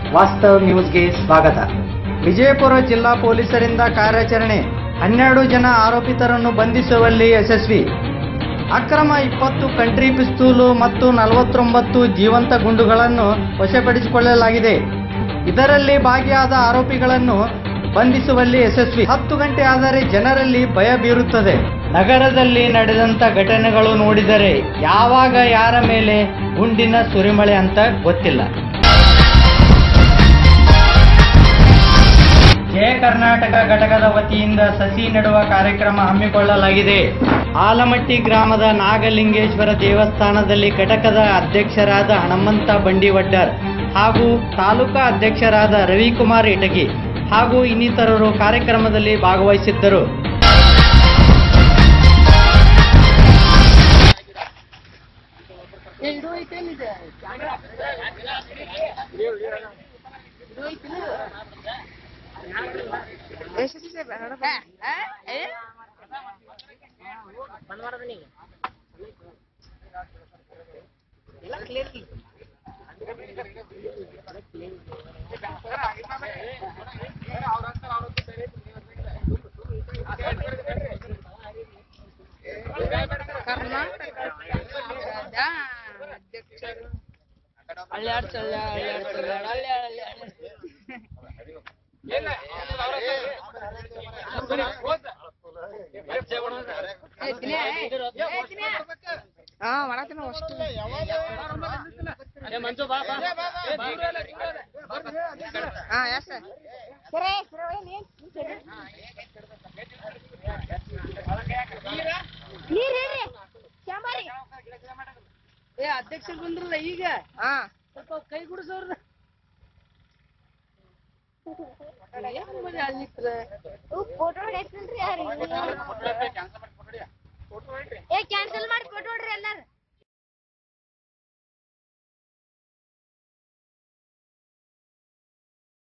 ವಾಸ್ತವ ನ್ಯೂಸ್ಗೆ ಸ್ವಾಗತ. ವಿಜಯಪುರ ಜಿಲ್ಲಾ ಪೊಲೀಸರಿಂದ ಕಾರ್ಯಾಚರಣೆ. 12 ಜನ ಆರೋಪಿತರನ್ನು ಬಂಧಿಸುವಲ್ಲಿ ಯಶಸ್ವಿ. ಅಕ್ರಮ 20 ಕಂಟ್ರಿ ಪಿಸ್ತೂಲು ಮತ್ತು 49 ಜೀವಂತ ಗುಂಡುಗಳನ್ನು ವಶಪಡಿಸಿಕೊಳ್ಳಲಾಗಿದೆ. ಇದರಲ್ಲಿ ಭಾಗಿಯಾದ ಆರೋಪಿಗಳನ್ನು ಬಂಧಿಸುವಲ್ಲಿ ಯಶಸ್ವಿ. 10 ಗಂಟೆ ಆದರೆ ಜನರಲ್ಲಿ ಭಯ ಬೀರುತ್ತದೆ. ನಗರದಲ್ಲಿ ನಡೆದಂತ ಘಟನೆಗಳು ನೋಡಿದರೆ ಯಾವಾಗ ಯಾರ ಮೇಲೆ ಗುಂಡಿನ ಸುರಿಮಳೆ ಅಂತ ಗೊತ್ತಿಲ್ಲ. ಜಯ ಕರ್ನಾಟಕ ಘಟಕದ ವತಿಯಿಂದ ಸಸಿ ನೆಡುವ ಕಾರ್ಯಕ್ರಮ ಹಮ್ಮಿಕೊಳ್ಳಲಾಗಿದೆ. ಆಲಮಟ್ಟಿ ಗ್ರಾಮದ ನಾಗಲಿಂಗೇಶ್ವರ ದೇವಸ್ಥಾನದಲ್ಲಿ ಘಟಕದ ಅಧ್ಯಕ್ಷರಾದ ಹನುಮಂತ ಬಂಡಿವಡ್ಡರ್ ಹಾಗೂ ತಾಲೂಕಾ ಅಧ್ಯಕ್ಷರಾದ ರವಿಕುಮಾರ್ ಇಟಗಿ ಹಾಗೂ ಇನ್ನಿತರರು ಕಾರ್ಯಕ್ರಮದಲ್ಲಿ ಭಾಗವಹಿಸಿದ್ದರು. ಅಧ್ಯಕ್ಷರು ಬಂದ್ರಲ್ಲ ಈಗ ಸ್ವಲ್ಪ ಕೈ ಗುಡಿಸೋರ್ನ ಕ್ಯಾನ್ಸಲ್ ಮಾಡಿ ಫೋಟೋ ಹೊಡ್ರಿ ಎಲ್ಲ.